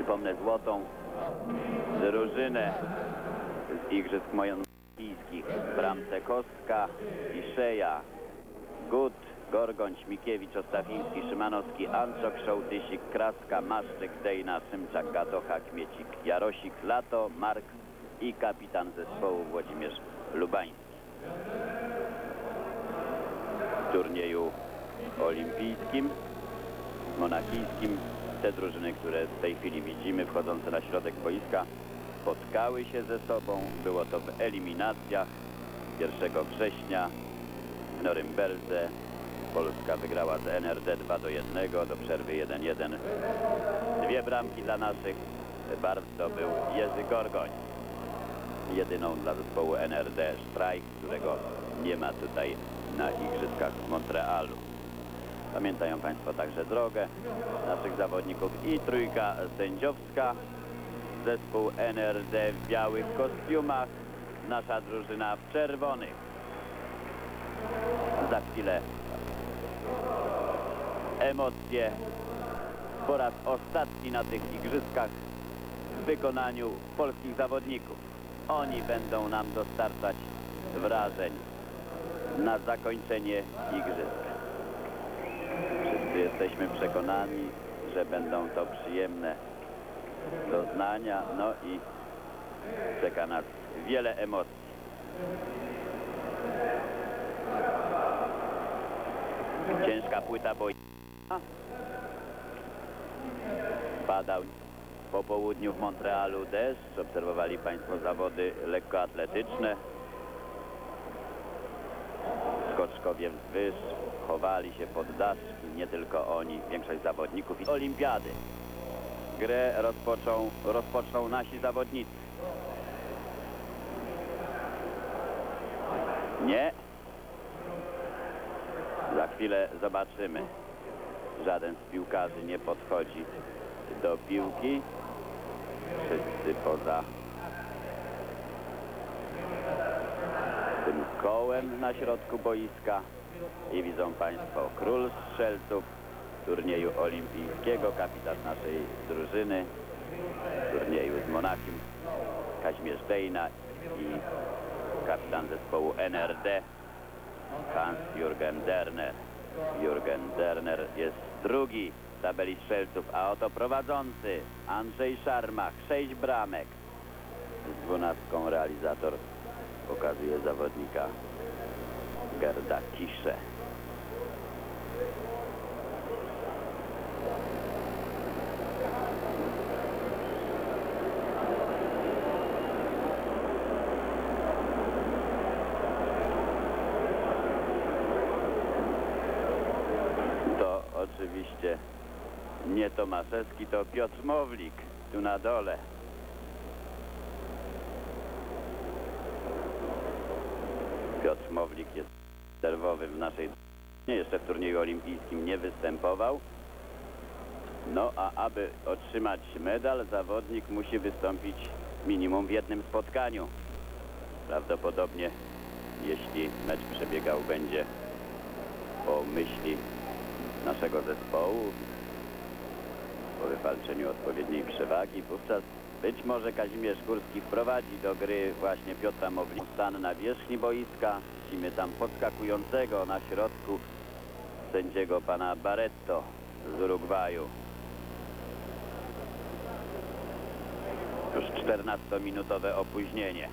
Przypomnę złotą drużynę z Igrzysk Monrealskich. W bramce Kostka i Szeja, Gut, Gorgoń, Śmikiewicz, Ostawiński, Szymanowski, Anczok, Szołtysik, Kraska, Maszczyk, Dejna, Szymczak, Gatocha, Kmiecik, Jarosik, Lato, Mark i kapitan zespołu Włodzimierz Lubański. W turnieju olimpijskim, monachijskim te drużyny, które w tej chwili widzimy wchodzące na środek boiska, spotkały się ze sobą. Było to w eliminacjach 1 września w Norymberdze. Polska wygrała z NRD 2-1, do przerwy 1-1. 2 bramki dla naszych barw zdobył Jerzy Gorgoń. Jedyną dla zespołu NRD Strajk, którego nie ma tutaj na Igrzyskach w Montrealu. Pamiętają Państwo także drogę naszych zawodników i trójka sędziowska. Zespół NRD w białych kostiumach, nasza drużyna w czerwonych. Za chwilę emocje po raz ostatni na tych igrzyskach w wykonaniu polskich zawodników. Oni będą nam dostarczać wrażeń na zakończenie igrzysk. Wszyscy jesteśmy przekonani, że będą to przyjemne doznania, no i czeka nas wiele emocji. Ciężka płyta boiska. Padał po południu w Montrealu deszcz. Obserwowali Państwo zawody lekkoatletyczne. Skoczkowie wzwyż chowali się pod daszki, nie tylko oni, większość zawodników i olimpiady. Grę rozpoczną nasi zawodnicy. Nie. Za chwilę zobaczymy. Żaden z piłkarzy nie podchodzi do piłki. Wszyscy poza tym kołem na środku boiska. I widzą Państwo król strzelców turnieju olimpijskiego, kapitan naszej drużyny, turnieju z Monachium, Kazimierz Dejna i kapitan zespołu NRD, Hans-Jürgen Derner. Jürgen Derner jest drugi w tabeli strzelców, a oto prowadzący Andrzej Szarmach, 6 bramek. Z 12 realizator pokazuje zawodnika Gerda Kisze. To oczywiście nie Tomaszewski, to Piotr Mowlik tu na dole. Piotr Mowlik jest rezerwowy w naszej drużynie, jeszcze w turnieju olimpijskim nie występował. No a aby otrzymać medal, zawodnik musi wystąpić minimum w jednym spotkaniu. Prawdopodobnie, jeśli mecz przebiegał będzie po myśli naszego zespołu, po wywalczeniu odpowiedniej przewagi, wówczas być może Kazimierz Górski wprowadzi do gry właśnie Piotra Mowlika. Stan na wierzchni boiska. Widzimy tam podskakującego na środku sędziego pana Barretto z Urugwaju. Już 14-minutowe opóźnienie.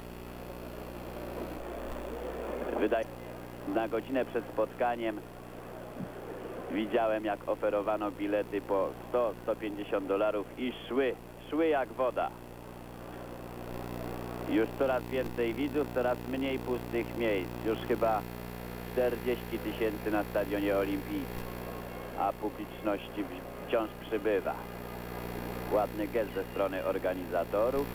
Wydaje na godzinę przed spotkaniem widziałem, jak oferowano bilety po $100–150 i szły jak woda. Już coraz więcej widzów, coraz mniej pustych miejsc. Już chyba 40 000 na stadionie olimpijskim, a publiczności wciąż przybywa. Ładny gest ze strony organizatorów.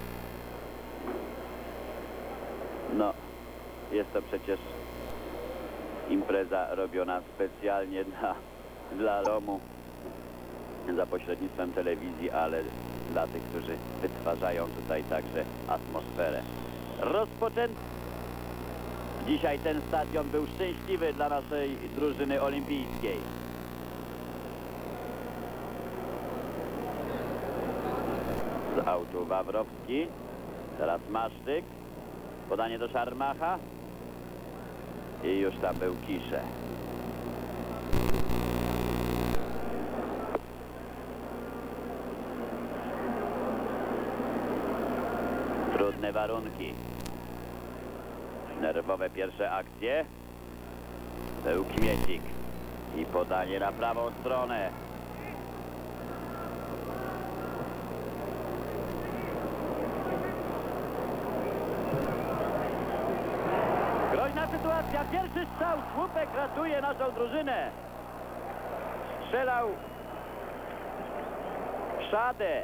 No, jest to przecież impreza robiona specjalnie dla domu, za pośrednictwem telewizji, ale dla tych, którzy wytwarzają tutaj także atmosferę. Rozpoczęty. Dzisiaj ten stadion był szczęśliwy dla naszej drużyny olimpijskiej. Z autu Wawrowski. Teraz Masztyk. Podanie do Szarmacha. I już tam był Kisze. Trudne warunki. Nerwowe pierwsze akcje. Był Kmiecik. I podanie na prawą stronę. Groźna sytuacja. Pierwszy strzał. Słupek ratuje naszą drużynę. Strzelał Szadę.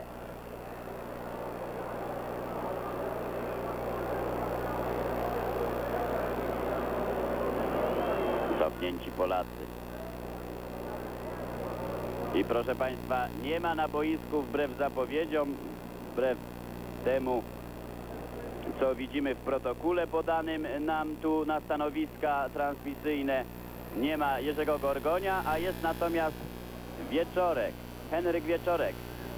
Cofnięci Polacy. I proszę Państwa, nie ma na boisku wbrew zapowiedziom, wbrew temu, co widzimy w protokole podanym nam tu na stanowiska transmisyjne, nie ma Jerzego Gorgonia, a jest natomiast Wieczorek, Henryk Wieczorek.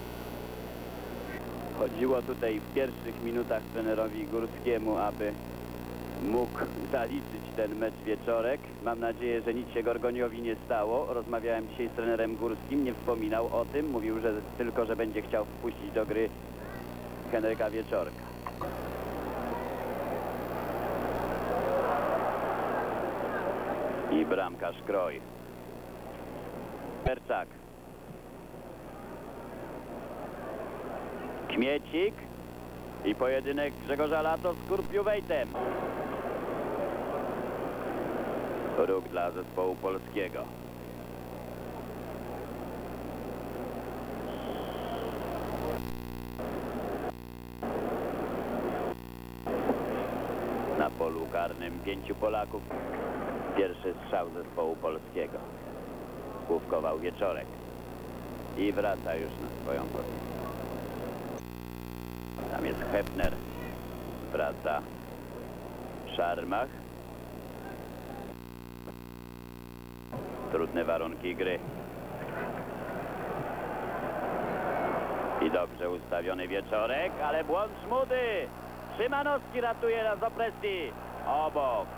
Chodziło tutaj w pierwszych minutach trenerowi Górskiemu, aby mógł zaliczyć ten mecz Wieczorek. Mam nadzieję, że nic się Gorgoniowi nie stało. Rozmawiałem dzisiaj z trenerem Górskim, nie wspominał o tym. Mówił, że tylko, że będzie chciał wpuścić do gry Henryka Wieczorka. I bramkarz Kroj. Perczak. Kmiecik. I pojedynek Grzegorza Lato z Kurpiuwejtem. Ruch dla zespołu polskiego. Na polu karnym 5 Polaków. Pierwszy strzał zespołu polskiego. Główkował Wieczorek. I wraca już na swoją pozycję. Tam jest Hefner. Wraca Szarmach. Trudne warunki gry. I dobrze ustawiony Wieczorek, ale błąd Żmudy. Szymanowski ratuje nas z opresji. Obok.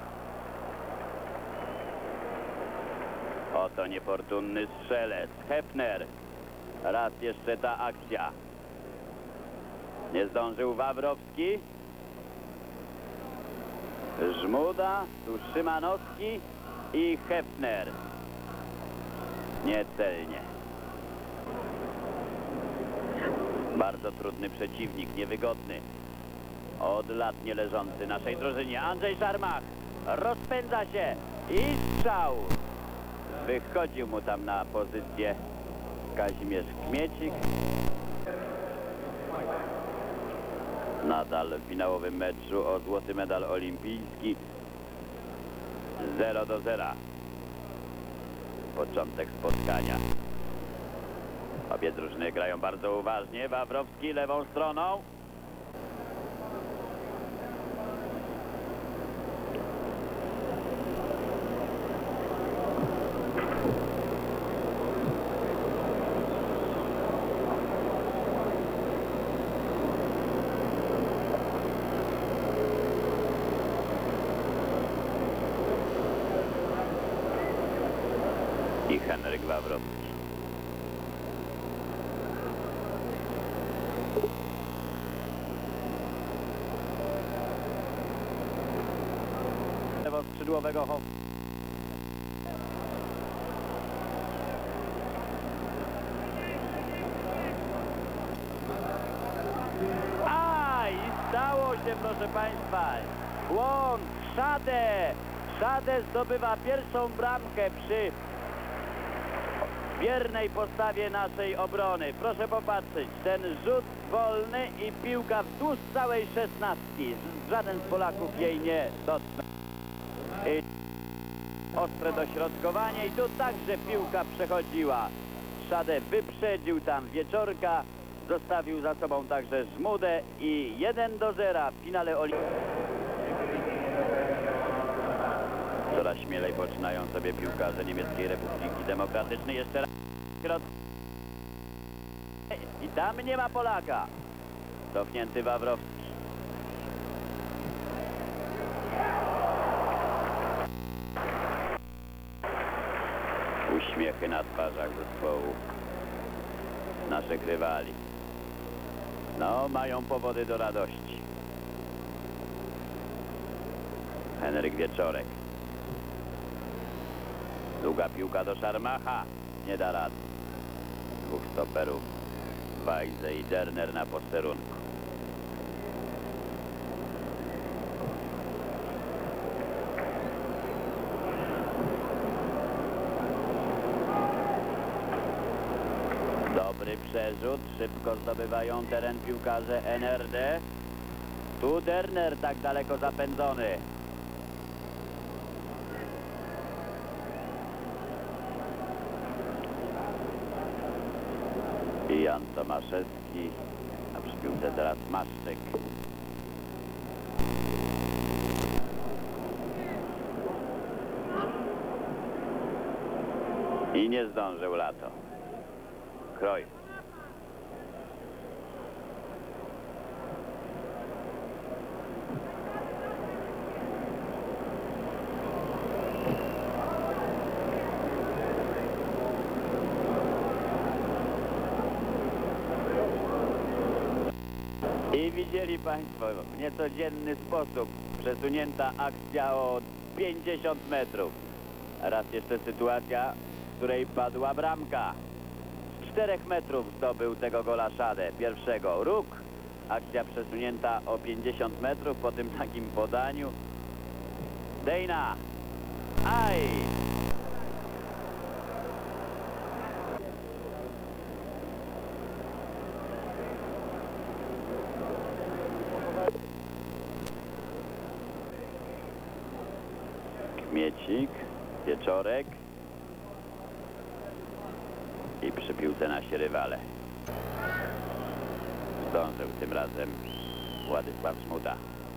Oto niefortunny strzelec. Hefner. Raz jeszcze ta akcja. Nie zdążył Wawrowski. Żmuda, tu Szymanowski i Hefner. Niecelnie. Bardzo trudny przeciwnik, niewygodny. Od lat nie leżący naszej drużynie. Andrzej Szarmach rozpędza się i strzał. Wychodził mu tam na pozycję Kazimierz Kmiecik. Nadal w finałowym meczu o złoty medal olimpijski. 0-0. Początek spotkania. Obie drużyny grają bardzo uważnie. Wawrowski lewą stroną. I Henryk Wawrowski. Lewo skrzydłowego Hoff. I stało się, proszę Państwa. Błąd. Szadę zdobywa pierwszą bramkę przy wiernej postawie naszej obrony. Proszę popatrzeć, ten rzut wolny i piłka wzdłuż całej 16. Żaden z Polaków jej nie dotknął. I ostre dośrodkowanie i tu także piłka przechodziła. Szadę wyprzedził tam Wieczorka, zostawił za sobą także Żmudę i 1-0 w finale olimpijskim. Coraz śmielej poczynają sobie piłkarze Niemieckiej Republiki Demokratycznej. Jeszcze raz. I tam nie ma Polaka. Cofnięty Wawrowski. Uśmiechy na twarzach zespołu naszych rywali. No, mają powody do radości. Henryk Wieczorek. Długa piłka do Szarmacha. Nie da rady. Dwóch stoperów. Wajze i Derner na posterunku. Dobry przerzut. Szybko zdobywają teren piłkarze NRD. Tu Derner tak daleko zapędzony. I Jan Tomaszewski, a przy piłce teraz Maszczyk. I nie zdążył Lato. Kroj. I widzieli Państwo w niecodzienny sposób przesunięta akcja o 50 metrów. Raz jeszcze sytuacja, w której padła bramka. Z 4 metrów zdobył tego gola Szadę, pierwszego. Róg. Akcja przesunięta o 50 metrów po tym takim podaniu. Dejna. Aj! Kmiecik, Wieczorek i przy piłce nasi rywale. Zdążył tym razem Władysław Smuda.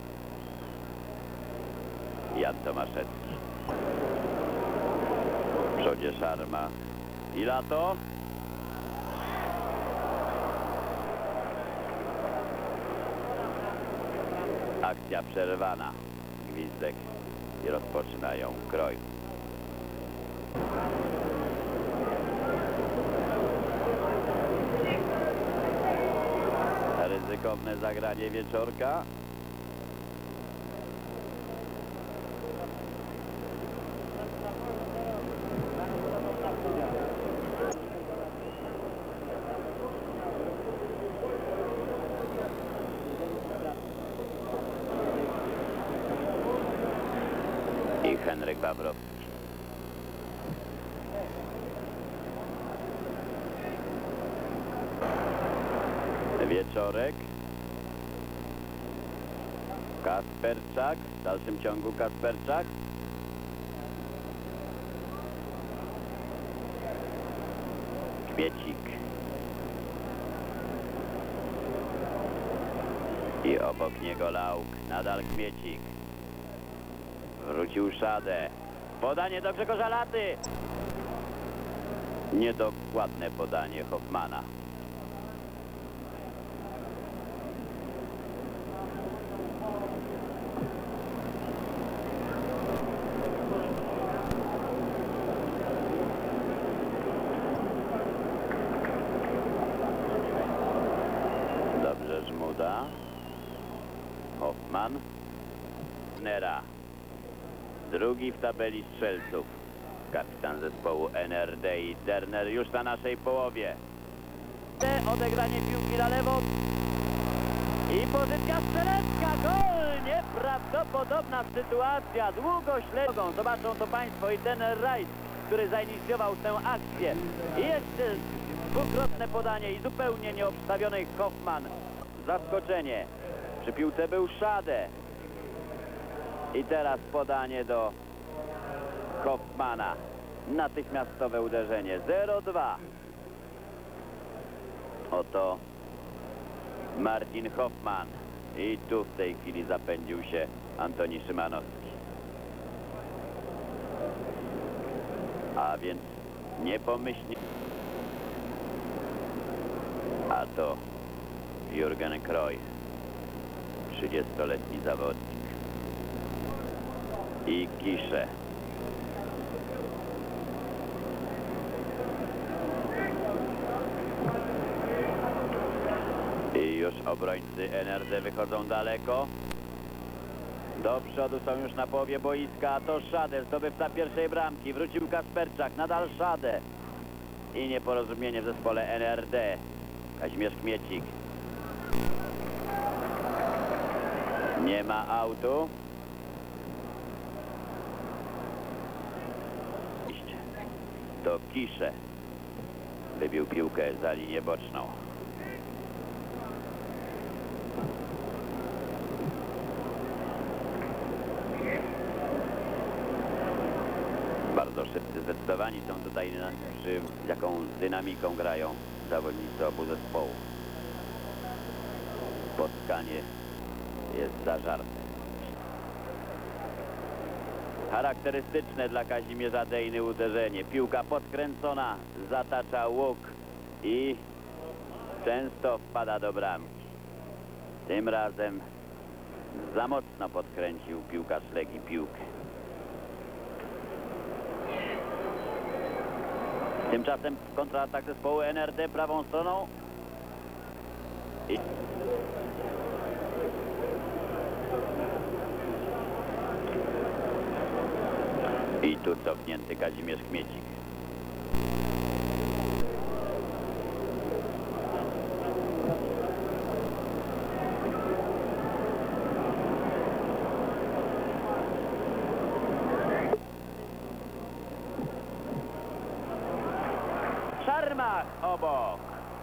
Jan Tomaszewski. W przodzie Szarma i Lato. Akcja przerwana. Gwizdek. I rozpoczynają kroj. Ryzykowne zagranie Wieczorka. I Henryk Wawrowski. Wieczorek. Kasperczak. W dalszym ciągu Kasperczak. Kmiecik. I obok niego Lauk. Nadal Kmiecik. Wrócił Szadę. Podanie do Grzegorza Laty. Niedokładne podanie Hoffmana. Dobrze Żmuda. Hoffman. Nera. Drugi w tabeli strzelców. Kapitan zespołu NRD i Derner już na naszej połowie. Odegranie piłki na lewo. I pozycja strzelecka. Gol! Nieprawdopodobna sytuacja. Długo śledzą. Zobaczą to Państwo i ten rajd, który zainicjował tę akcję. I jeszcze dwukrotne podanie i zupełnie nieobstawiony Hoffman. Zaskoczenie. Przy piłce był Szadę. I teraz podanie do Hoffmana. Natychmiastowe uderzenie. 0-2. Oto Martin Hoffman. I tu w tej chwili zapędził się Antoni Szymanowski. A więc niepomyślnie. A to Jurgen Kroj, 30-letni zawodnik. I Kisze. I już obrońcy NRD wychodzą daleko. Do przodu są już na połowie boiska. To Szade, zdobywca pierwszej bramki. Wrócił Kasperczak, nadal Szade. I nieporozumienie w zespole NRD. Kazimierz Kmiecik. Nie ma autu. To Kisze. Wybił piłkę za linię boczną. Bardzo szybcy, zdecydowani są tutaj, z jaką dynamiką grają zawodnicy obu zespołów. Spotkanie jest zażarte. Charakterystyczne dla Kazimierza Dejny uderzenie. Piłka podkręcona, zatacza łuk i często wpada do bramki. Tym razem za mocno podkręcił piłkarz Legii piłkę. Tymczasem kontratak zespołu NRD prawą stroną. I tu cofnięty Kazimierz Kmiecik. Szarmach obok.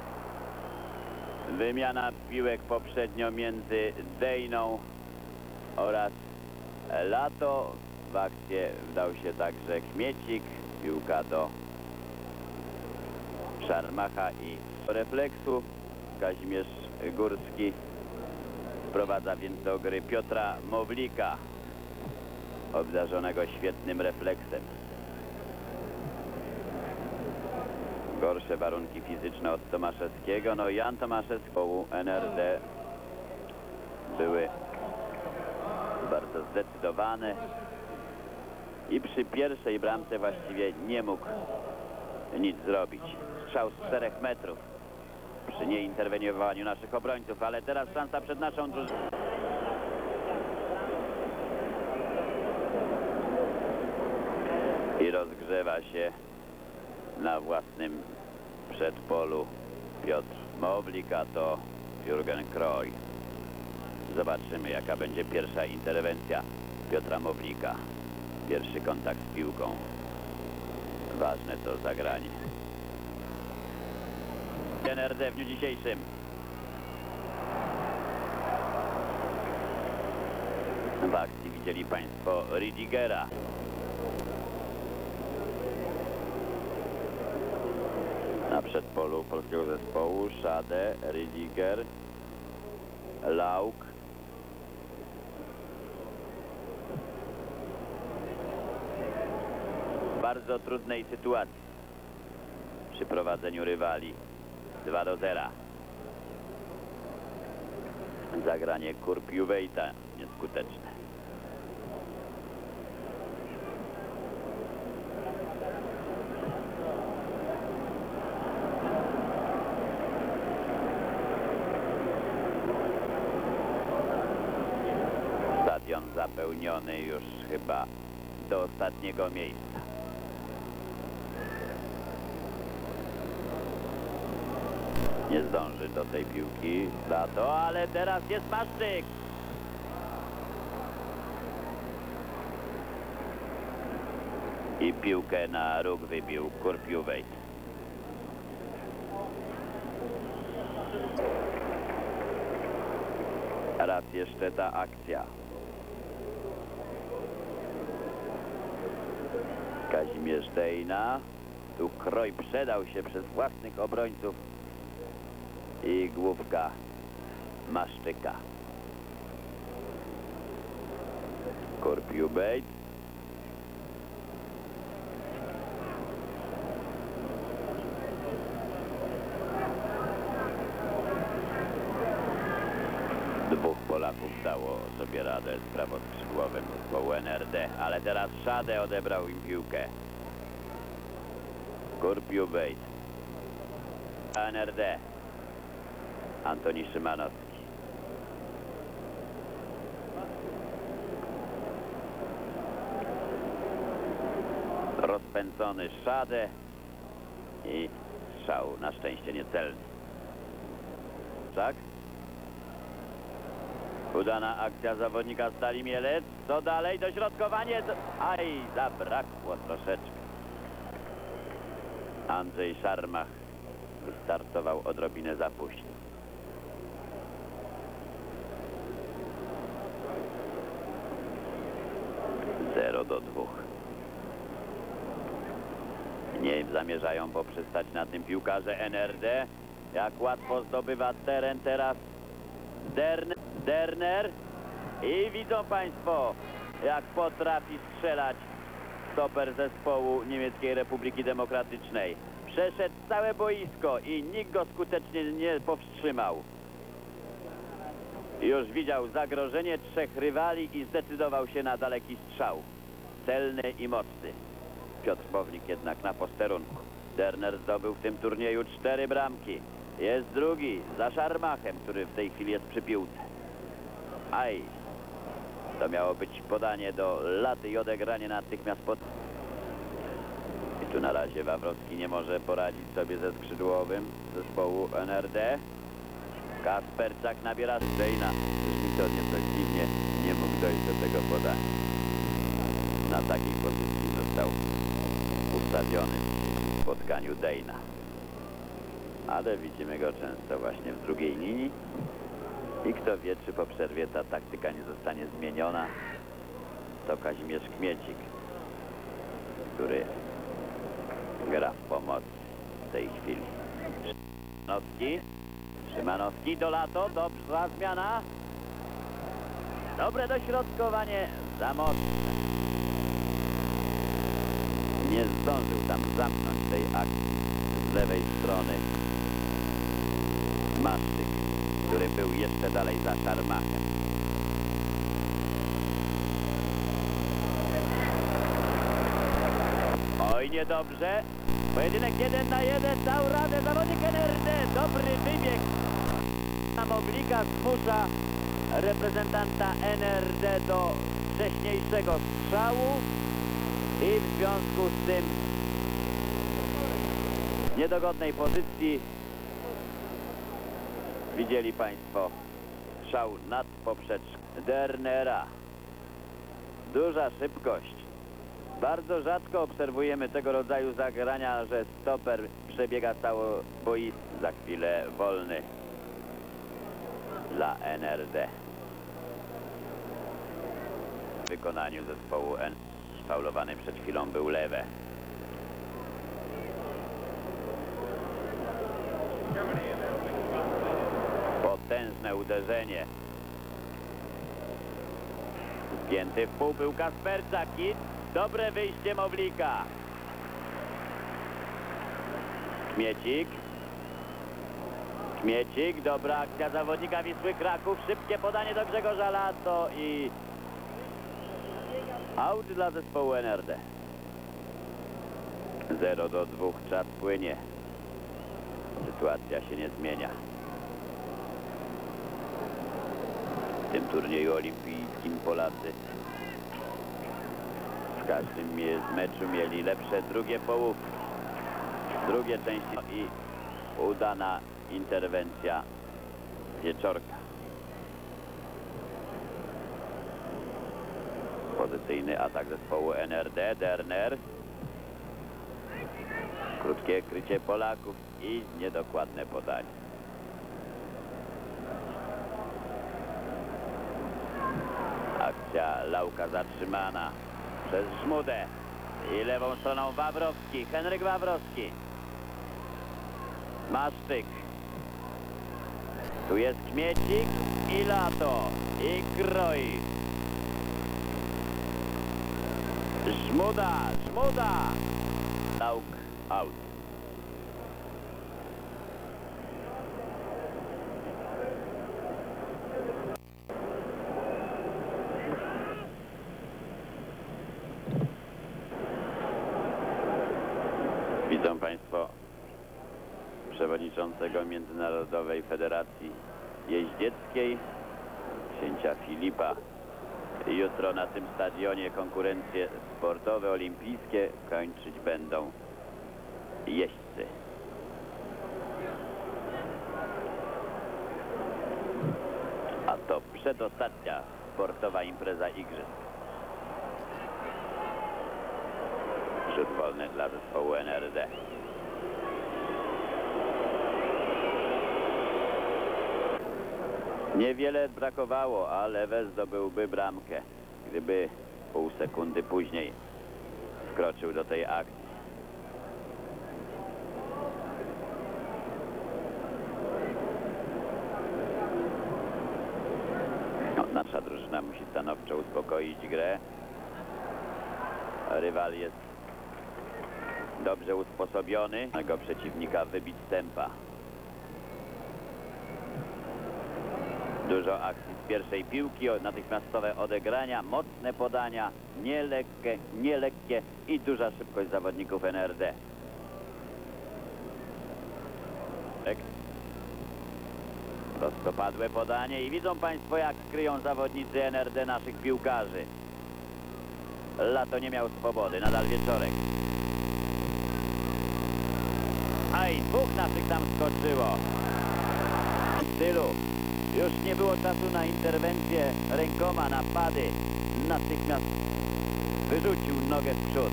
Wymiana piłek poprzednio między Dejną oraz Lato. W akcję wdał się także Kmiecik. Piłka do Szarmacha i refleksu. Kazimierz Górski wprowadza więc do gry Piotra Mowlika, obdarzonego świetnym refleksem. Gorsze warunki fizyczne od Tomaszewskiego. No Jan Tomaszewski NRD były bardzo zdecydowane i przy pierwszej bramce właściwie nie mógł nic zrobić. Strzał z 4 metrów przy nieinterweniowaniu naszych obrońców, ale teraz szansa przed naszą drużyną. I rozgrzewa się na własnym przedpolu Piotr Mowlik, a to Jurgen Kroj. Zobaczymy, jaka będzie pierwsza interwencja Piotra Mowlika. Pierwszy kontakt z piłką. Ważne to zagranie. NRD w dniu dzisiejszym. W akcji widzieli Państwo Ridigera. Na przedpolu polskiego zespołu Szade, Ridiger, Lauk. W bardzo trudnej sytuacji przy prowadzeniu rywali 2-0. Zagranie Kurpiuwejta nieskuteczne. Stadion zapełniony już chyba do ostatniego miejsca. Nie zdąży do tej piłki Lato, ale teraz jest Maszczyk. I piłkę na róg wybił Kurpiuwejt. Raz jeszcze ta akcja. Kazimierz Dejna. Tu Kroj przedał się przez własnych obrońców. I główka Maszczyka. Kurpiuwejt. Dwóch Polaków dało sobie radę z prawoskrzydłowym zespołu NRD, ale teraz Szadę odebrał im piłkę. Kurpiu Bejt. NRD. Antoni Szymanowski. Rozpędzony Szadę i strzał na szczęście niecelny. Tak? Udana akcja zawodnika Stali Mielec. Co dalej? Dośrodkowanie. Aj, zabrakło troszeczkę. Andrzej Szarmach wystartował odrobinę za późno. Zero do 2. Nie zamierzają poprzestać na tym piłkarze NRD. Jak łatwo zdobywa teren teraz Derner. I widzą Państwo, jak potrafi strzelać stoper zespołu Niemieckiej Republiki Demokratycznej. Przeszedł całe boisko i nikt go skutecznie nie powstrzymał. Już widział zagrożenie 3 rywali i zdecydował się na daleki strzał. Celny i mocny. Piotr Bownik jednak na posterunku. Derner zdobył w tym turnieju 4 bramki. Jest drugi za Szarmachem, który w tej chwili jest przy piłce. Aj, to miało być podanie do laty i odegranie natychmiast pod... I tu na razie Wawrowski nie może poradzić sobie ze skrzydłowym zespołu NRD. Kasperczak nabiera Szejna. Brzmi to nieco dziwnie, nie mógł dojść do tego podania. Na takiej pozycji został ustawiony w spotkaniu Dejna. Ale widzimy go często właśnie w drugiej linii. I kto wie, czy po przerwie ta taktyka nie zostanie zmieniona. To Kazimierz Kmiecik, który gra w pomoc w tej chwili. Szymanowski do Lato, dobra zmiana. Dobre dośrodkowanie, za mocne. Nie zdążył tam zamknąć tej akcji z lewej strony Maszczyk, który był jeszcze dalej za Szarmachem. Oj, niedobrze. Pojedynek 1 na 1, dał radę zawodnik NRD. Dobry wybieg. Moglika zmusza reprezentanta NRD do wcześniejszego strzału i w związku z tym w niedogodnej pozycji widzieli Państwo strzał nad poprzeczką Dernera. Duża szybkość. Bardzo rzadko obserwujemy tego rodzaju zagrania, że stoper przebiega cało boisko. Za chwilę wolny dla NRD. W wykonaniu zespołu N. Faulowany przed chwilą był lewe. Potężne uderzenie. Zgięty w pół był Kasperczak i dobre wyjście Mowlika. Kmiecik, dobra akcja zawodnika Wisły Kraków. Szybkie podanie do Grzegorza Lato i aut dla zespołu NRD. 0 do 2, czas płynie. Sytuacja się nie zmienia. W tym turnieju olimpijskim Polacy w każdym meczu mieli lepsze drugie połówki. Drugie części i udana interwencja Wieczorka. Pozycyjny atak zespołu NRD. Derner. Krótkie krycie Polaków i niedokładne podanie. Akcja Lauka zatrzymana przez Żmudę. I lewą stroną Wawrowski. Henryk Wawrowski. Maszczyk. Tu jest Kmiecik i Lato. I kroi. Żmuda. Lauk out. przewodniczącego Międzynarodowej Federacji Jeździeckiej, księcia Filipa. Jutro na tym stadionie konkurencje sportowe, olimpijskie kończyć będą jeźdźcy. A to przedostatnia sportowa impreza igrzysk. Rzut wolny dla zespołu NRD. Niewiele brakowało, a Lewe zdobyłby bramkę, gdyby pół sekundy później wkroczył do tej akcji. No, nasza drużyna musi stanowczo uspokoić grę. Rywal jest dobrze usposobiony, tego przeciwnika wybić z tempa. Dużo akcji z pierwszej piłki, natychmiastowe odegrania, mocne podania, nielekkie i duża szybkość zawodników NRD. Prostopadłe podanie i widzą Państwo, jak kryją zawodnicy NRD naszych piłkarzy. Lato nie miał swobody, nadal Wieczorek. A i dwóch naszych tam skoczyło. W stylu. Już nie było czasu na interwencję rękoma, napady. Natychmiast wyrzucił nogę w przód.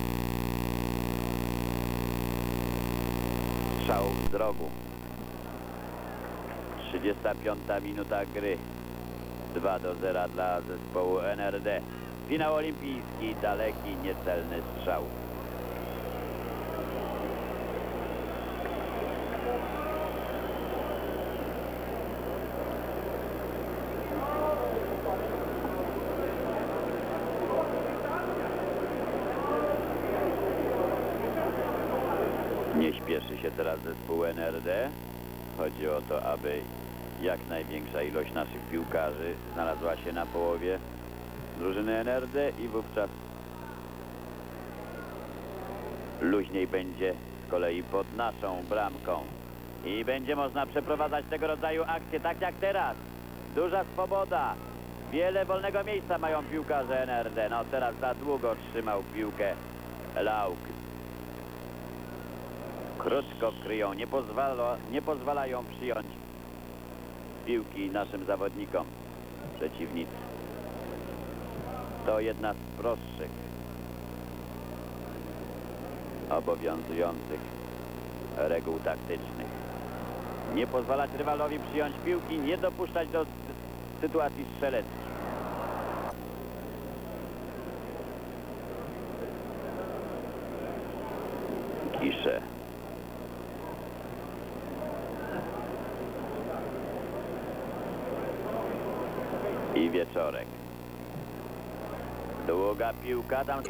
Strzał z rogu. 35 minuta gry. 2-0 dla zespołu NRD. Finał olimpijski, daleki, niecelny strzał. Nie śpieszy się teraz zespół NRD. Chodzi o to, aby jak największa ilość naszych piłkarzy znalazła się na połowie drużyny NRD i wówczas luźniej będzie z kolei pod naszą bramką. I będzie można przeprowadzać tego rodzaju akcje, tak jak teraz. Duża swoboda. Wiele wolnego miejsca mają piłkarze NRD. No teraz za długo trzymał piłkę Lauk. Krótko kryją, nie pozwalają przyjąć piłki naszym zawodnikom. Przeciwnicy. To jedna z prostszych obowiązujących reguł taktycznych. Nie pozwalać rywalowi przyjąć piłki, nie dopuszczać do sytuacji strzeleckich. Kisze. I Wieczorek. Długa piłka tam.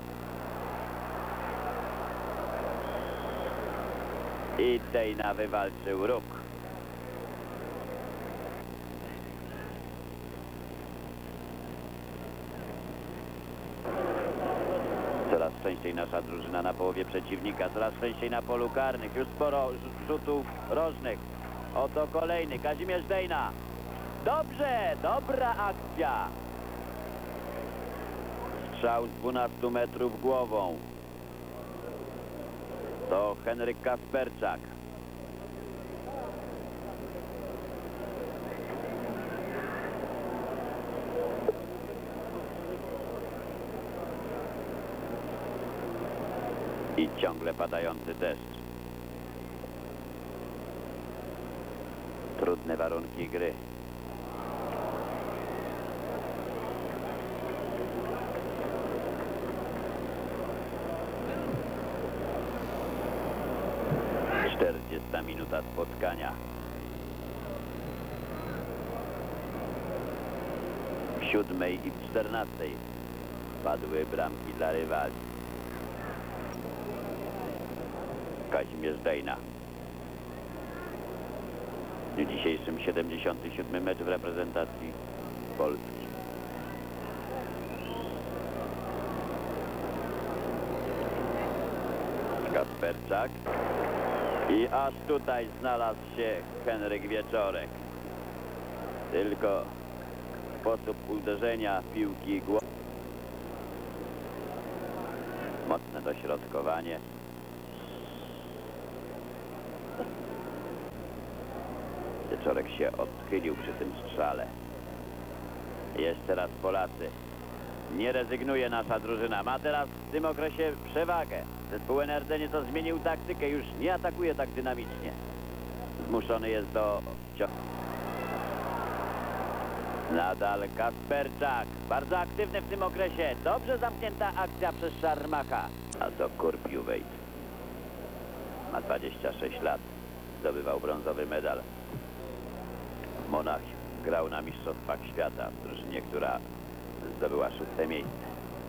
I Tejna wywalczył róg. Coraz częściej nasza drużyna na połowie przeciwnika, coraz częściej na polu karnych. Już sporo rzutów rożnych. Oto kolejny, Kazimierz Dejna. Dobrze, dobra akcja. Strzał z 12 metrów głową. To Henryk Kasperczak. I ciągle padający deszcz. Trudne warunki gry. Minuta spotkania. W 7 i w 14 padły bramki dla rywali. Kazimierz Dejna. W dniu dzisiejszym 77 mecz w reprezentacji Polski. Kasperczak. I aż tutaj znalazł się Henryk Wieczorek. Tylko sposób uderzenia piłki głową. Mocne dośrodkowanie. Wieczorek się odchylił przy tym strzale. Jeszcze raz Polacy. Nie rezygnuje nasza drużyna. Ma teraz w tym okresie przewagę. Zespół NRD nieco zmienił taktykę. Już nie atakuje tak dynamicznie. Zmuszony jest do ciągu. Nadal Kasperczak. Bardzo aktywny w tym okresie. Dobrze zamknięta akcja przez Szarmacha. A to Kurpiuwejt. Ma 26 lat. Zdobywał brązowy medal. Monachium. Grał na Mistrzostwach Świata w drużynie, która zdobyła 6. miejsce.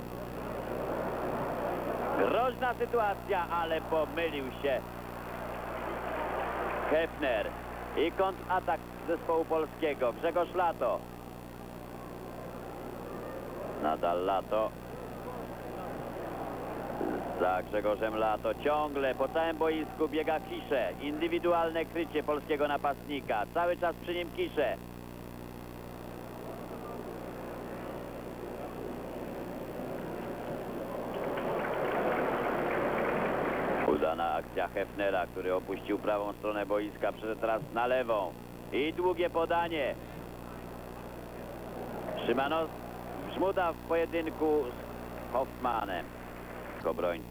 Groźna sytuacja, ale pomylił się Hefner. I kontratak zespołu polskiego. Grzegorz Lato. Nadal Lato. Za Grzegorzem Lato ciągle po całym boisku biega Kisze. Indywidualne krycie polskiego napastnika. Cały czas przy nim Kisze. Udana akcja Hefnera, który opuścił prawą stronę boiska, przeszedł teraz na lewą. I długie podanie. Żmuda w pojedynku z Hoffmanem. Obrońców.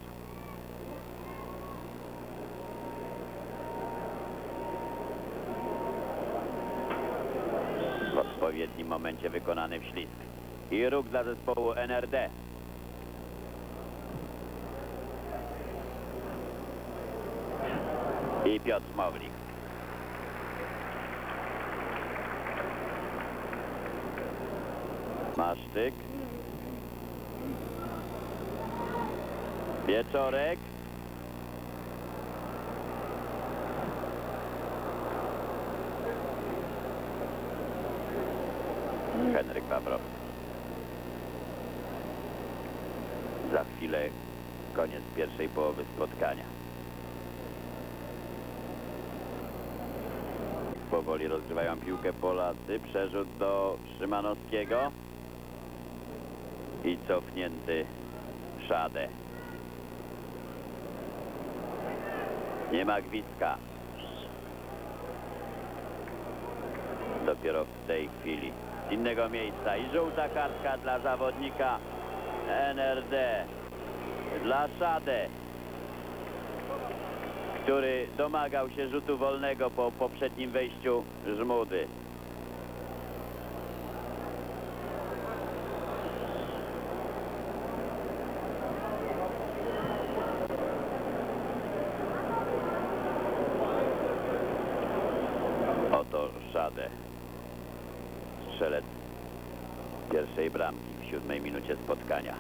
W odpowiednim momencie wykonany wślizg. I ruch dla zespołu NRD. I Piotr Smowlik. Masztyk. Wieczorek. Henryk Wawrow. Za chwilę koniec pierwszej połowy spotkania. Powoli rozgrywają piłkę Polacy. Przerzut do Szymanowskiego. I cofnięty Szadę. Nie ma gwizdka. Dopiero w tej chwili. Z innego miejsca. I żółta kartka dla zawodnika NRD. Dla Szadę, który domagał się rzutu wolnego po poprzednim wejściu Żmudy. Oto Szadę, strzelec pierwszej bramki w 7. minucie spotkania.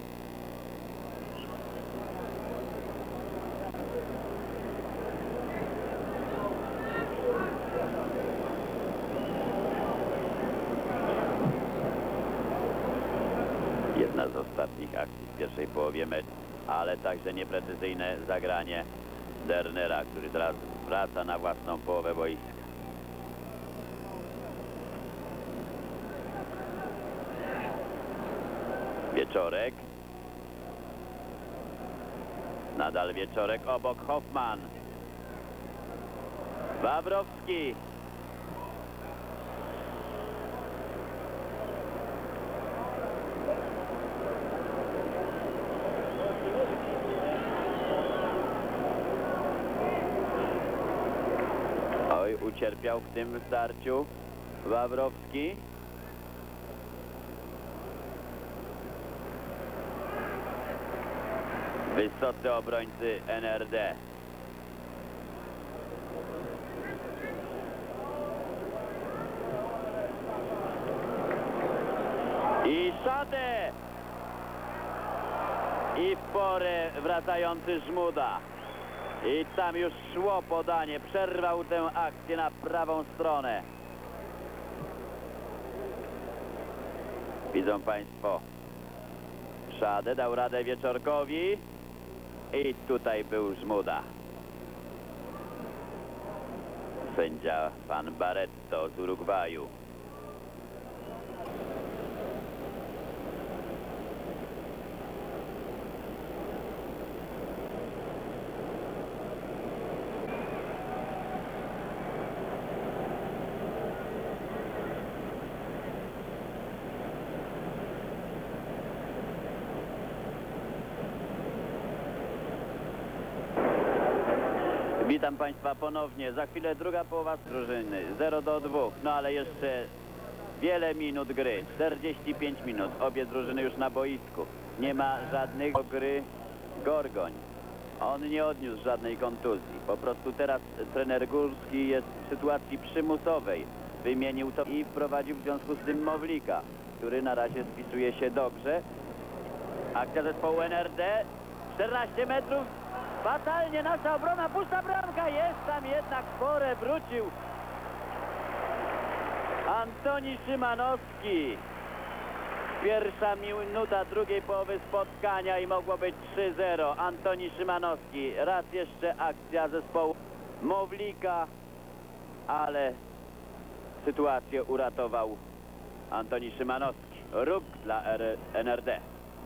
Jedna z ostatnich akcji w pierwszej połowie meczu, ale także nieprecyzyjne zagranie Dernera, który teraz wraca na własną połowę boiska. Wieczorek. Nadal Wieczorek, obok Hoffman. Wawrowski. Oj, ucierpiał w tym starciu Wawrowski. Wysocy obrońcy NRD. I Szadę. I w porę wracający Żmuda. I tam już szło podanie. Przerwał tę akcję na prawą stronę. Widzą Państwo. Szadę dał radę Wieczorkowi. I tutaj był Żmuda. Sędzia pan Barretto z Urugwaju. Witam Państwa ponownie. Za chwilę druga połowa drużyny. 0-2. No ale jeszcze wiele minut gry. 45 minut. Obie drużyny już na boisku. Nie ma żadnych gry Gorgoń. On nie odniósł żadnej kontuzji. Po prostu teraz trener Górski jest w sytuacji przymusowej. Wymienił to i wprowadził w związku z tym Mowlika, który na razie spisuje się dobrze. Akcja zespołu NRD. 14 metrów. Fatalnie nasza obrona, pusta bramka, jest tam jednak w porę, wrócił Antoni Szymanowski. Pierwsza minuta drugiej połowy spotkania i mogło być 3-0. Antoni Szymanowski, raz jeszcze akcja zespołu Mowlika, ale sytuację uratował Antoni Szymanowski. Róg dla NRD.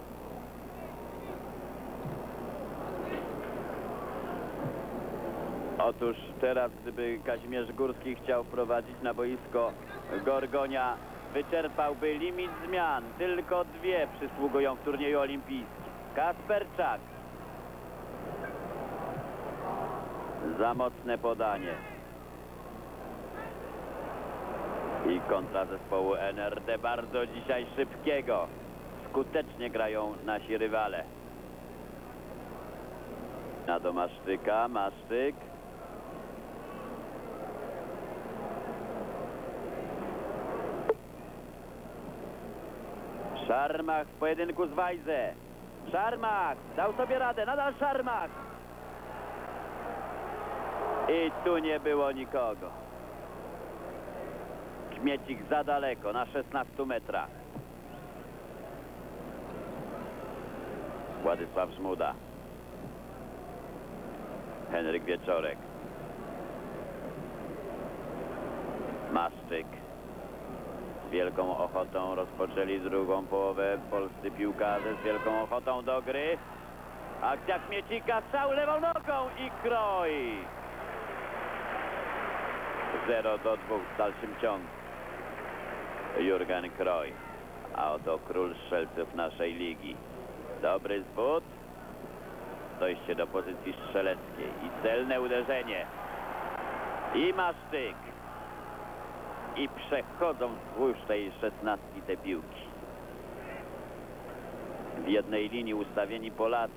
Otóż teraz, gdyby Kazimierz Górski chciał wprowadzić na boisko Gorgonia, wyczerpałby limit zmian. Tylko dwie przysługują w turnieju olimpijskim. Kasperczak. Za mocne podanie. I kontra zespołu NRD bardzo dzisiaj szybkiego. Skutecznie grają nasi rywale. Na do Masztyka, Masztyk. Szarmach w pojedynku z Wajzę. Szarmach dał sobie radę, nadal Szarmach. I tu nie było nikogo. Kmiecik za daleko, na 16 metrach. Władysław Żmuda. Henryk Wieczorek. Maszczyk. Z wielką ochotą rozpoczęli drugą połowę polscy piłkarze, z wielką ochotą do gry. Akcja Kmiecika, strzał lewą nogą i kroj. 0-2 w dalszym ciągu. Jurgen Kroj. A oto król strzelców naszej ligi. Dobry zbód. Dojście do pozycji strzeleckiej i celne uderzenie. I Masztyk. I przechodzą wzdłuż tej 16 te piłki. W jednej linii ustawieni Polacy.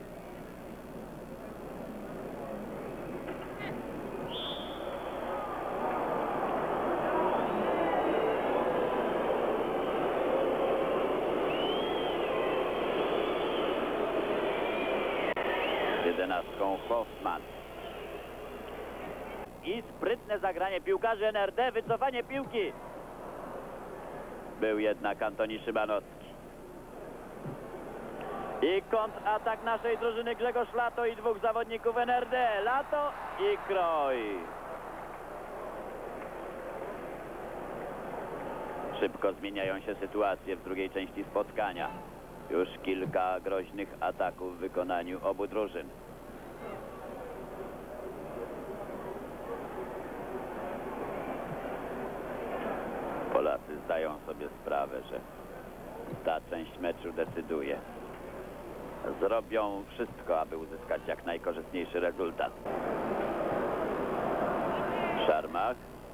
Jedenastką Hoffman. I sprytne zagranie piłkarzy NRD, wycofanie piłki. Był jednak Antoni Szymanowski. I kontratak naszej drużyny, Grzegorz Lato i dwóch zawodników NRD. Lato i Kroj. Szybko zmieniają się sytuacje w drugiej części spotkania. Już kilka groźnych ataków w wykonaniu obu drużyn. Polacy zdają sobie sprawę, że ta część meczu decyduje. Zrobią wszystko, aby uzyskać jak najkorzystniejszy rezultat. Szarmach.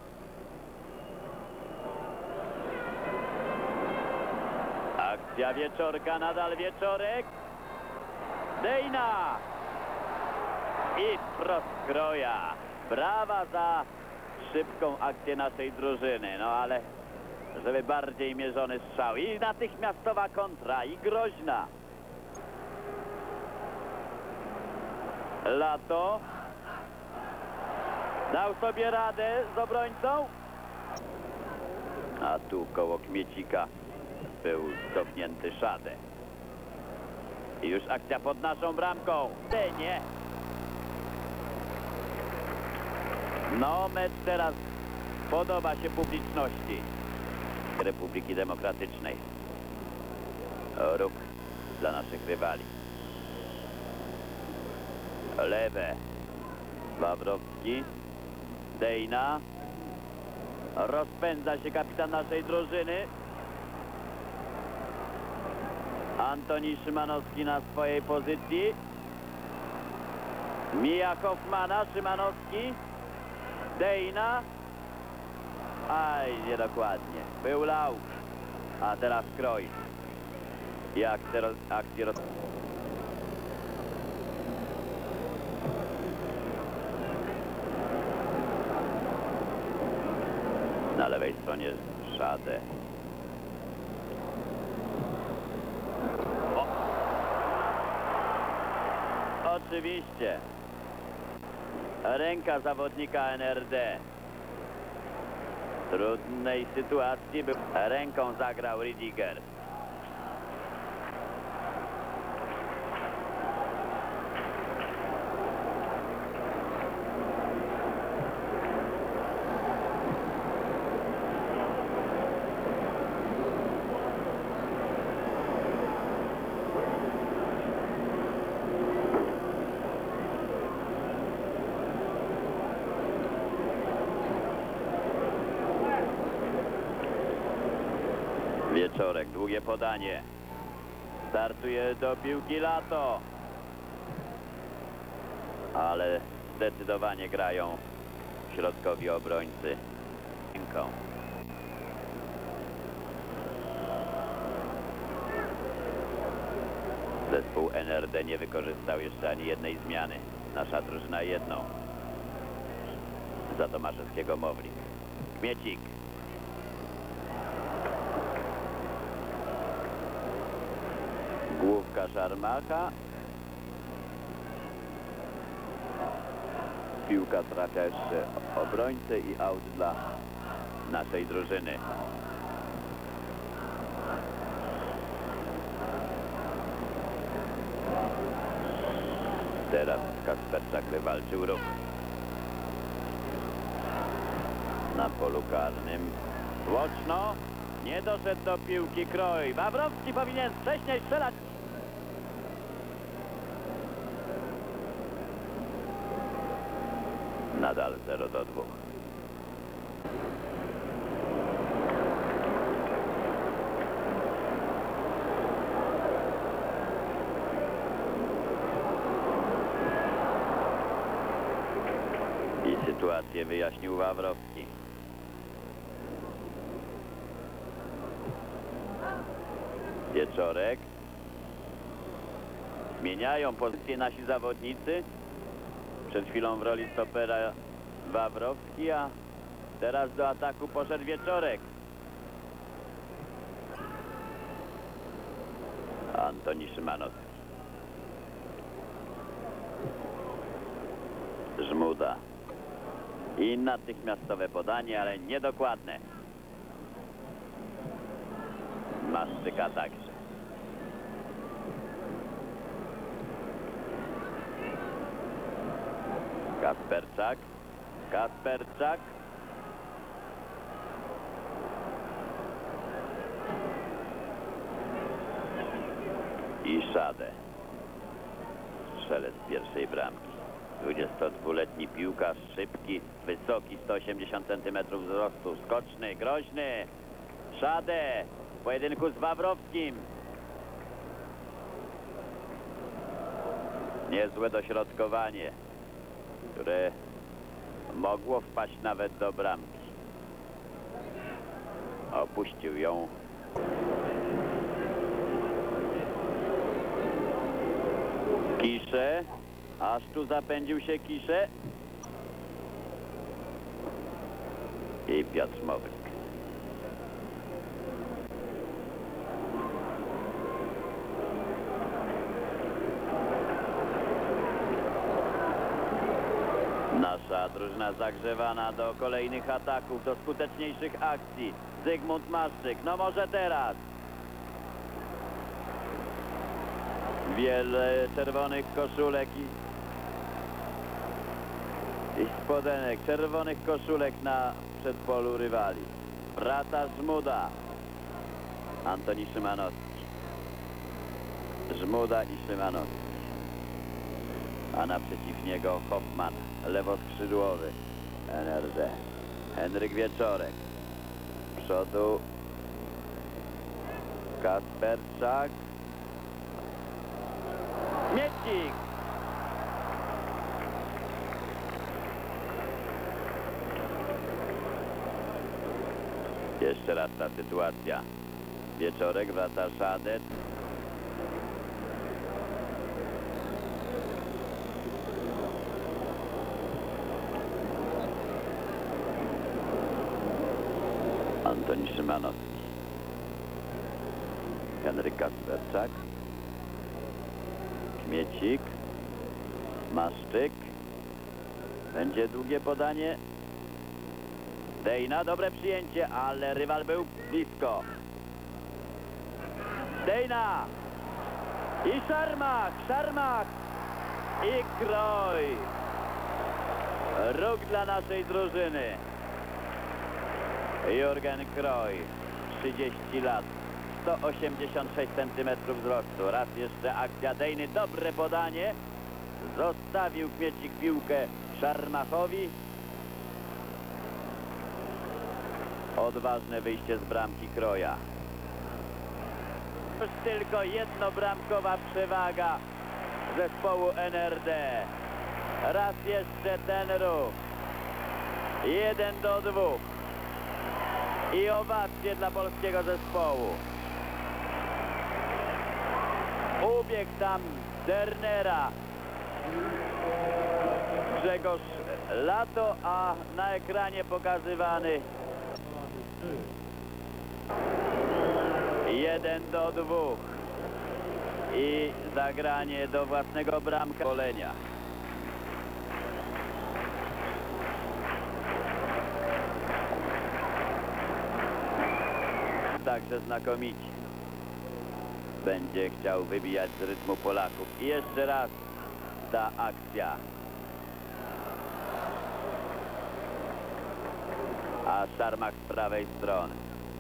Akcja Wieczorka, nadal Wieczorek. Dejna. I wprost Kroja. Brawa za szybką akcję naszej drużyny. No ale żeby bardziej mierzony strzał. I natychmiastowa kontra. I groźna. Lato. Dał sobie radę z obrońcą. A tu koło Kmiecika był cofnięty Szadę. I już akcja pod naszą bramką. Nie. No, mecz teraz podoba się publiczności Republiki Demokratycznej. Ruch dla naszych rywali. Lewe. Wawrowski. Dejna. Rozpędza się kapitan naszej drużyny. Antoni Szymanowski na swojej pozycji. Mija Hoffmana, Szymanowski. Dejna. Aj, niedokładnie. Był Lau. A teraz kroj. I akcję na lewej stronie Szadę. Oczywiście. Ręka zawodnika NRD. W trudnej sytuacji ręką zagrał Riediger. Wieczorek, długie podanie. Startuje do piłki Lato. Ale zdecydowanie grają środkowi obrońcy ręką. Zespół NRD nie wykorzystał jeszcze ani jednej zmiany. Nasza drużyna jedną. Za Tomaszewskiego Mowlik. Kmiecik. Główka Szarmacha. Piłka trafia jeszcze obrońcę i aut dla naszej drużyny. Teraz Kasperczak wywalczył ruch. Na polu karnym. Łoczno. Nie doszedł do piłki kroj. Wawrowski powinien wcześniej strzelać. Nadal 0-2. I sytuację wyjaśnił Wawrowski. Wieczorek. Zmieniają pozycję nasi zawodnicy. Przed chwilą w roli stopera Wawrowski, a teraz do ataku poszedł Wieczorek. Antoni Szymanowski. Żmuda. I natychmiastowe podanie, ale niedokładne. Maszczyka także. Kasperczak. Kasperczak. I Szadę. Strzelec pierwszej bramki. 22-letni piłkarz, szybki, wysoki, 180 cm wzrostu, skoczny, groźny. Szadę w pojedynku z Wawrowskim. Niezłe dośrodkowanie, które mogło wpaść nawet do bramki. Opuścił ją. Kisze. Aż tu zapędził się Kisze. I Piotr Mowlik. Nasza drużyna zagrzewana do kolejnych ataków, do skuteczniejszych akcji. Zygmunt Maszczyk, no może teraz. Wiele czerwonych koszulek I spodenek czerwonych koszulek na przedpolu rywali. Wraca Żmuda. Antoni Szymanowski. Żmuda i Szymanowski. A naprzeciw niego Hoffman, lewoskrzydłowy NRD. Henryk Wieczorek. Z przodu Kasperczak. Miecik. Jeszcze raz ta sytuacja. Wieczorek, wraca Szadet. Antoni Szymanowski. Henryk Kasperczak. Kmiecik. Maszczyk. Będzie długie podanie. Dejna, dobre przyjęcie, ale rywal był blisko. Dejna. I Szarmach i Kroj. Róg dla naszej drużyny. Jurgen Kroj, 30 lat, 186 cm wzrostu. Raz jeszcze akcja Dejny, dobre podanie. Zostawił Kmiecik piłkę Szarmachowi. Odważne wyjście z bramki Kroja. Już tylko jednobramkowa przewaga zespołu NRD. Raz jeszcze ten ruch. 1-2. I owacje dla polskiego zespołu. Ubiegł tam Dernera Grzegorz Lato, a na ekranie pokazywany 1-2 i zagranie do własnego bramka Wolenia. Także znakomicie. Będzie chciał wybijać z rytmu Polaków. I jeszcze raz ta akcja. A Szarmach z prawej strony.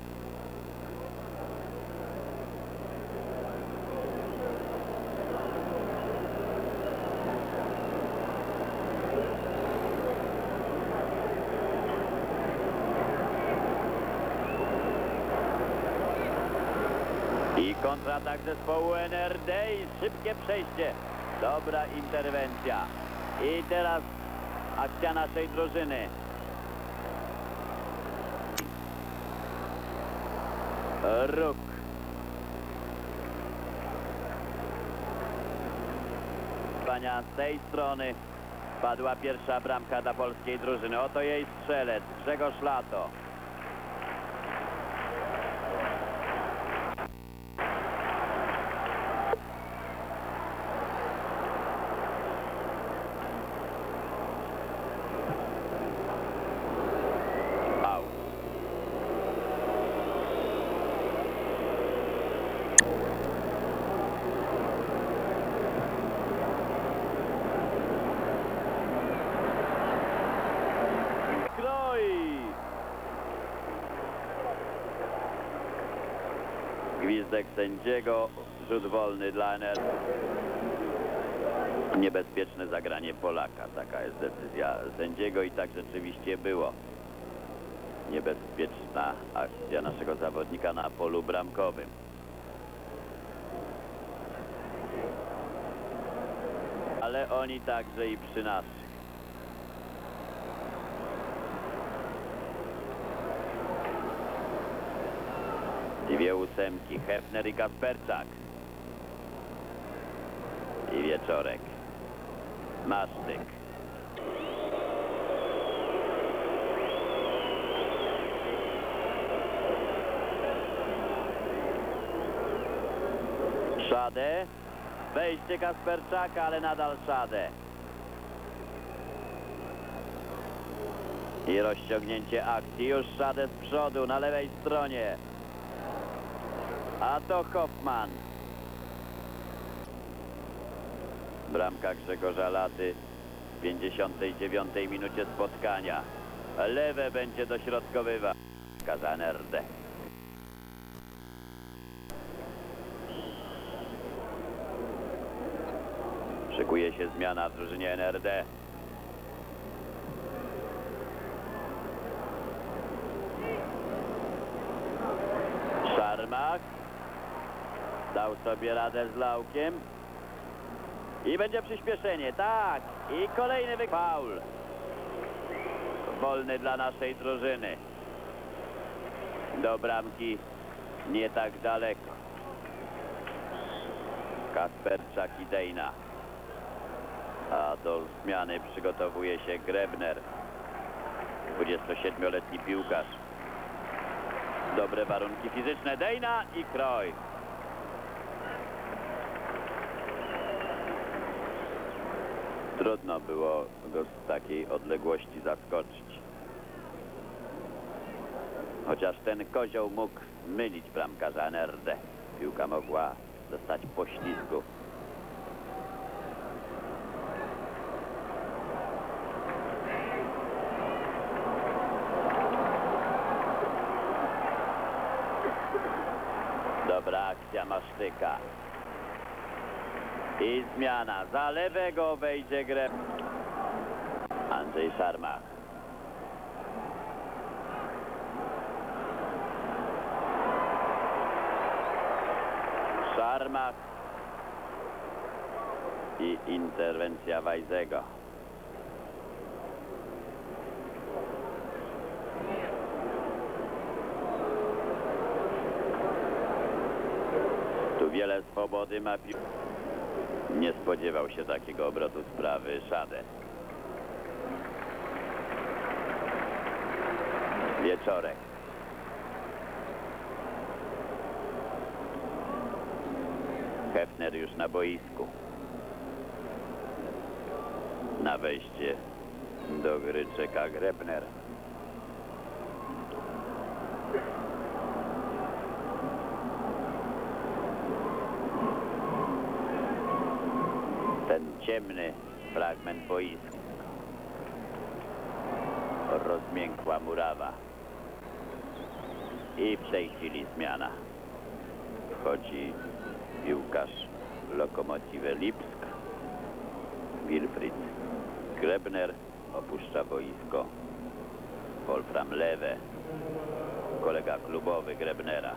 I kontratak zespołu NRD i szybkie przejście. Dobra interwencja. I teraz akcja naszej drużyny. Róg. Z tej strony padła pierwsza bramka dla polskiej drużyny. Oto jej strzelec, Grzegorz Lato. Gwizdek sędziego, rzut wolny dla NR. Niebezpieczne zagranie Polaka, taka jest decyzja sędziego i tak rzeczywiście było. Niebezpieczna akcja naszego zawodnika na polu bramkowym. Ale oni także i przy nas. Dwie ósemki, Hefner i Kasperczak. I Wieczorek. Masztyk. Szadę. Wejście Kasperczaka, ale nadal Szadę. I rozciągnięcie akcji. Już Szadę z przodu, na lewej stronie. A to Hoffman. Bramka Grzegorza Laty 59 minucie spotkania. Lewe będzie dośrodkowywał NRD. Szykuje się zmiana w drużynie NRD. Szarmach dał sobie radę z Laukiem. I będzie przyspieszenie, tak. I kolejny faul. Wolny dla naszej drużyny. Do bramki nie tak daleko. Kasperczak i Dejna. A do zmiany przygotowuje się Grebner. 27-letni piłkarz. Dobre warunki fizyczne. Dejna i Kroj. Trudno było go z takiej odległości zaskoczyć. Chociaż ten kozioł mógł mylić bramkarza NRD. Piłka mogła zostać poślizgu. Dobra akcja Masztyka. I zmiana. Za lewego wejdzie grę. Andrzej Szarmach. Szarmach. I interwencja Wajzego. Tu wiele swobody ma piłka. Nie spodziewał się takiego obrotu sprawy Szadę. Wieczorek. Hefner już na boisku. Na wejście do gry czeka Grebner. Ten ciemny fragment boiska. Rozmiękła murawa. I w tej chwili zmiana. Wchodzi piłkarz Lokomotive Lipsk. Wilfried Grebner opuszcza boisko. Wolfram Lewe, kolega klubowy Grebnera.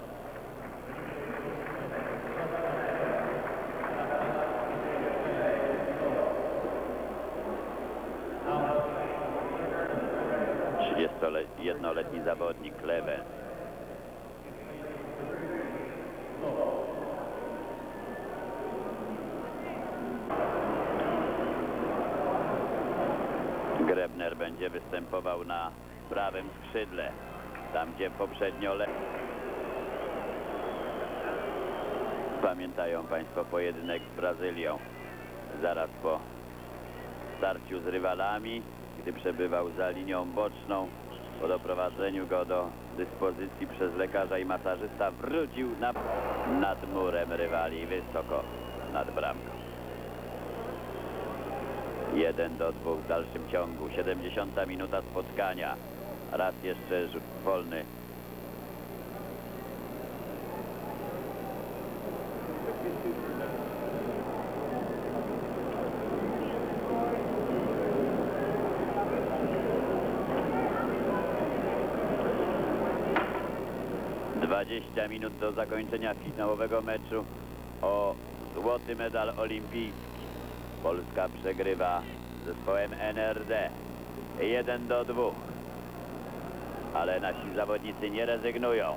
Jednoletni zawodnik Lewe. Grebner będzie występował na prawym skrzydle, tam gdzie poprzednio Pamiętają Państwo pojedynek z Brazylią. Zaraz po starciu z rywalami, gdy przebywał za linią boczną, po doprowadzeniu go do dyspozycji przez lekarza i masażysta wrócił nad murem rywali wysoko nad bramką. 1-2 w dalszym ciągu. 70 minuta spotkania. Raz jeszcze rzut wolny. Minut do zakończenia finałowego meczu o złoty medal olimpijski. Polska przegrywa z zespołem NRD 1-2. Ale nasi zawodnicy nie rezygnują.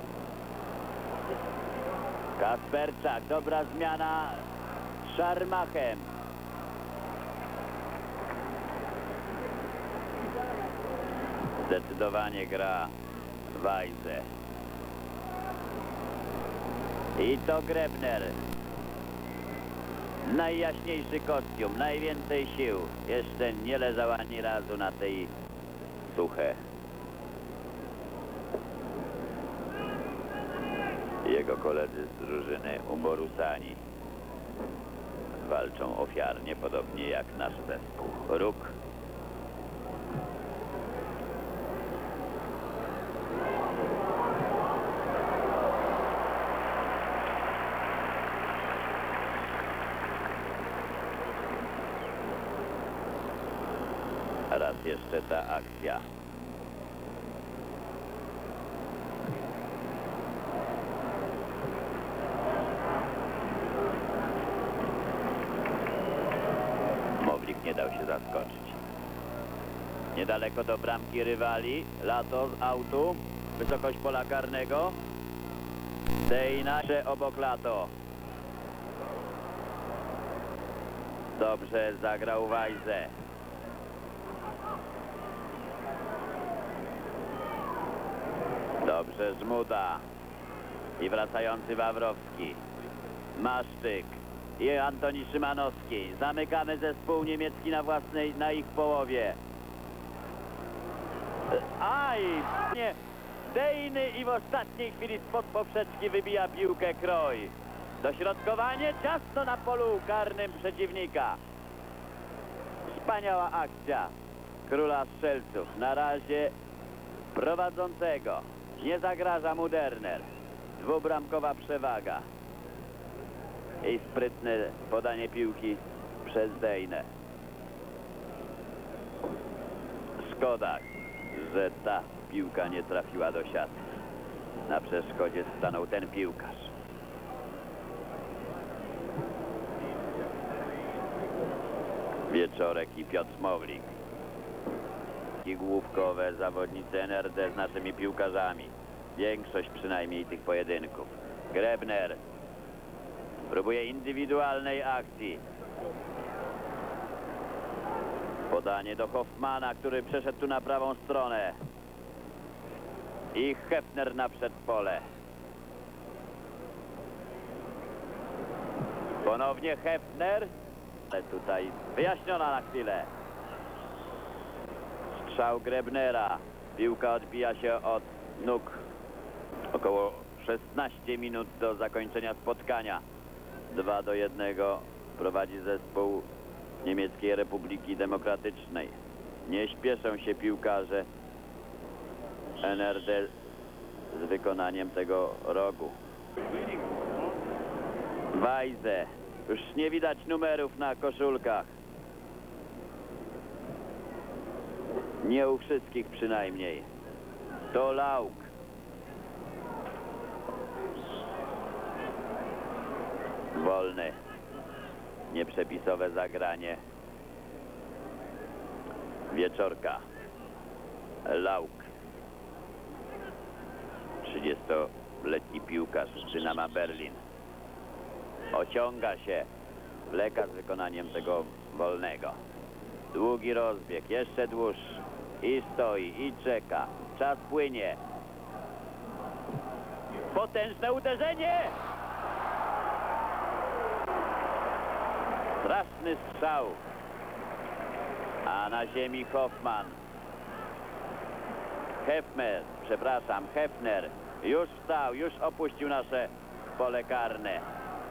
Kasperczak, dobra zmiana Szarmachem. Zdecydowanie gra Wajze. I to Grebner. Najjaśniejszy kostium, najwięcej sił. Jeszcze nie leżał ani razu na tej suche. Jego koledzy z drużyny Umborusani walczą ofiarnie, podobnie jak nasz zespół. Róg jeszcze ta akcja. Mowlik nie dał się zaskoczyć. Niedaleko do bramki rywali. Lato z autu. Wysokość pola karnego. Dejna obok Lato. Dobrze zagrał Wajze. Dobrze Żmuda. I wracający Wawrowski. Maszczyk. I Antoni Szymanowski. Zamykamy zespół niemiecki na ich połowie. Aj! Nie! Dejny i w ostatniej chwili spod poprzeczki wybija piłkę Kroj. Dośrodkowanie ciasno na polu karnym przeciwnika. Wspaniała akcja króla strzelców. Na razie prowadzącego. Nie zagraża mu Derner. Dwubramkowa przewaga. I sprytne podanie piłki przez Dejnę. Szkoda, że ta piłka nie trafiła do siatki. Na przeszkodzie stanął ten piłkarz. Wieczorek i Piotr Mowlik. I główkowe zawodnicy NRD z naszymi piłkarzami. Większość przynajmniej tych pojedynków. Grebner próbuje indywidualnej akcji. Podanie do Hoffmana, który przeszedł tu na prawą stronę. I Hefner na przedpole. Ponownie Hefner. Ale tutaj wyjaśniona na chwilę. Strzał Grebnera. Piłka odbija się od nóg. Około 16 minut do zakończenia spotkania. 2-1 prowadzi zespół Niemieckiej Republiki Demokratycznej. Nie śpieszą się piłkarze NRD z wykonaniem tego rogu. Wajze. Już nie widać numerów na koszulkach. Nie u wszystkich przynajmniej. To Lauk. Wolny. Nieprzepisowe zagranie. Wieczorka. Lauk. 30-letni piłkarz z Dynama Berlin. Ociąga się. Wleka z wykonaniem tego wolnego. Długi rozbieg. Jeszcze dłuższy. I stoi. I czeka. Czas płynie. Potężne uderzenie! Straszny strzał. A na ziemi Hoffman. Hefner. Już wstał, już opuścił nasze pole karne.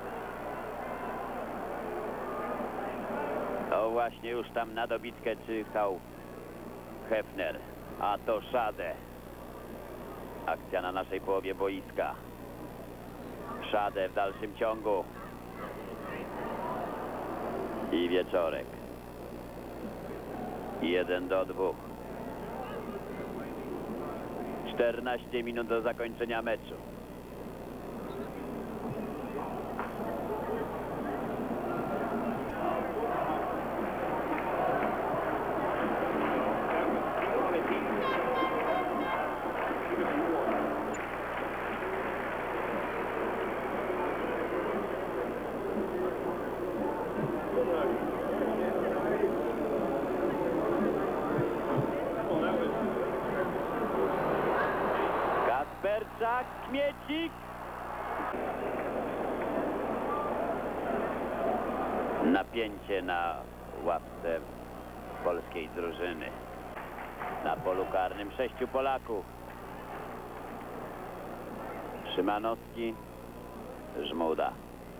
To właśnie już tam na dobitkę czyhał Hefner. A to Schade. Akcja na naszej połowie boiska. Schade w dalszym ciągu. I Wieczorek. 1-2. 14 minut do zakończenia meczu. Kmiecik. Napięcie na ławce polskiej drużyny. Na polu karnym 6 Polaków. Szymanowski, Żmuda.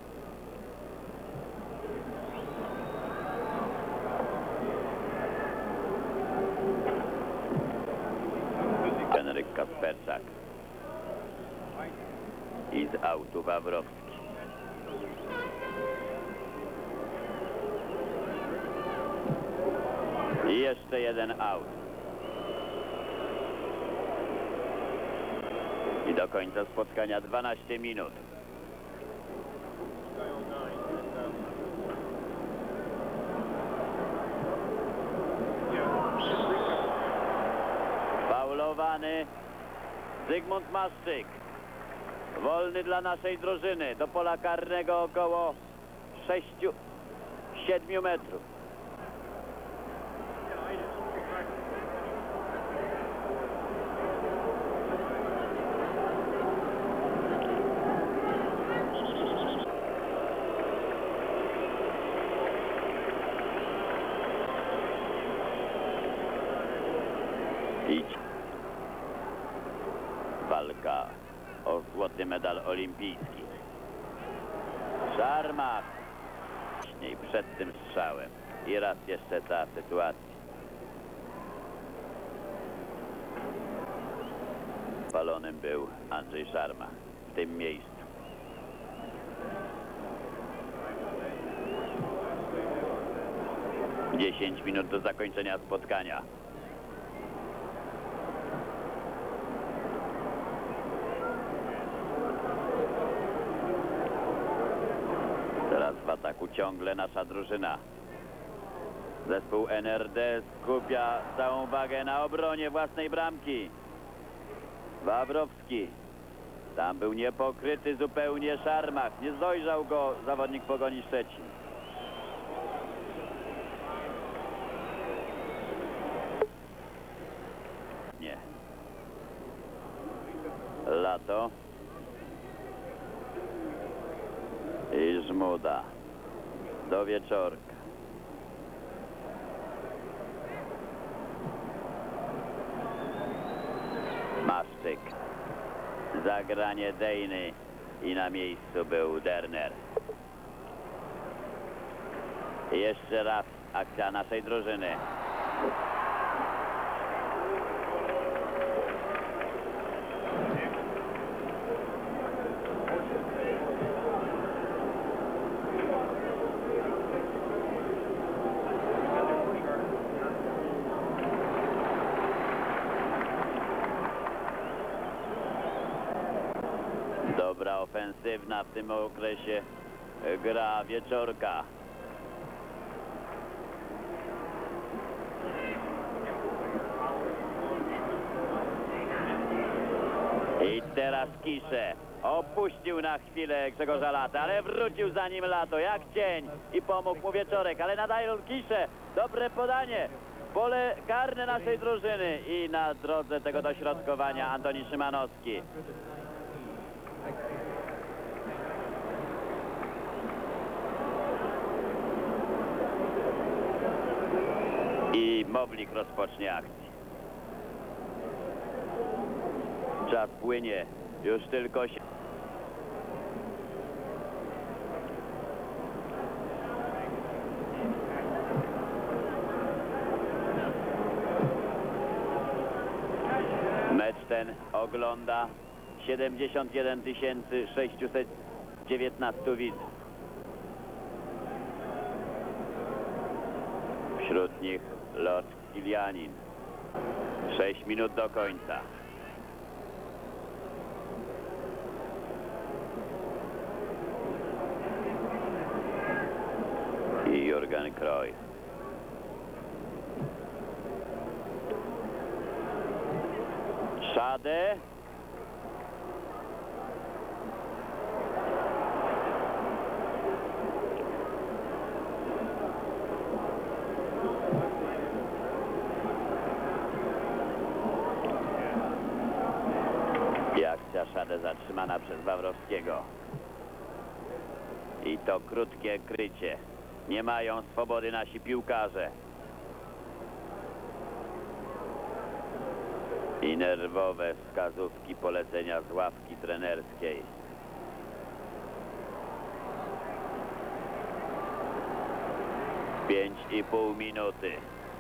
Henryk Kasperczak. I z autu Wawrowski. I jeszcze jeden out. I do końca spotkania 12 minut. Faulowany Zygmunt Maszczyk. Wolny dla naszej drużyny. Do pola karnego około 6-7 metrów. Idź. Walka o złoty medal olimpijski. Szarmach. Wcześniej przed tym strzałem. I raz jeszcze ta sytuacja. Palonym był Andrzej Szarmach w tym miejscu. Dziesięć minut do zakończenia spotkania. Teraz w ataku ciągle nasza drużyna. Zespół NRD skupia całą uwagę na obronie własnej bramki. Wawrowski. Tam był niepokryty zupełnie Szarmach. Nie dojrzał go zawodnik Pogoni Szczecin. Nie. Lato. I Żmuda. Do Wieczorka. Maszczyk. Zagranie Dejny. I na miejscu był Derner. I jeszcze raz akcja naszej drużyny. Dobra ofensywna w tym okresie gra Wieczorka. I teraz Kisze. Opuścił na chwilę Grzegorza Lata, ale wrócił za nim Lato jak cień i pomógł mu Wieczorek, ale nadal Kisze. Dobre podanie. Pole karne naszej drużyny i na drodze tego dośrodkowania Antoni Szymanowski. I Mowlik rozpocznie akcję. Czas płynie. Już tylko się... Mecz ten ogląda 71 619 widzów. Wśród nich Lord Kilianin. 6 minut do końca. I Jurgen Kroj. Szade. I akcja Szade zatrzymana przez Wawrowskiego. I to krótkie krycie. Nie mają swobody nasi piłkarze. I nerwowe wskazówki, polecenia z ławki trenerskiej. Pięć i pół minuty.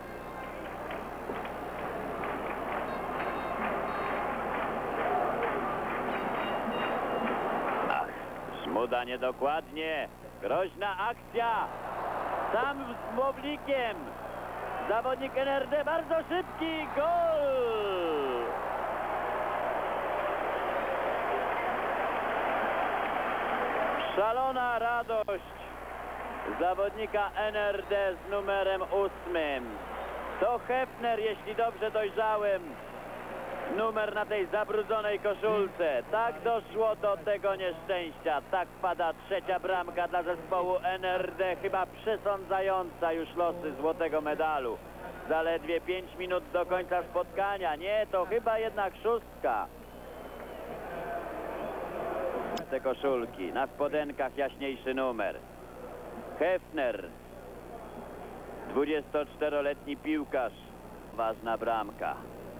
Ach, Żmuda niedokładnie. Groźna akcja. Sam z Mowlikiem. Zawodnik NRD bardzo szybki, gol! Szalona radość zawodnika NRD z numerem 8. To Hefner, jeśli dobrze dojrzałem, numer na tej zabrudzonej koszulce. Tak doszło do tego nieszczęścia. Tak pada trzecia bramka dla zespołu NRD, chyba przesądzająca już losy złotego medalu. Zaledwie 5 minut do końca spotkania. Nie, to chyba jednak szóstka. Te koszulki, na spodenkach jaśniejszy numer. Hefner, 24-letni piłkarz. Ważna bramka.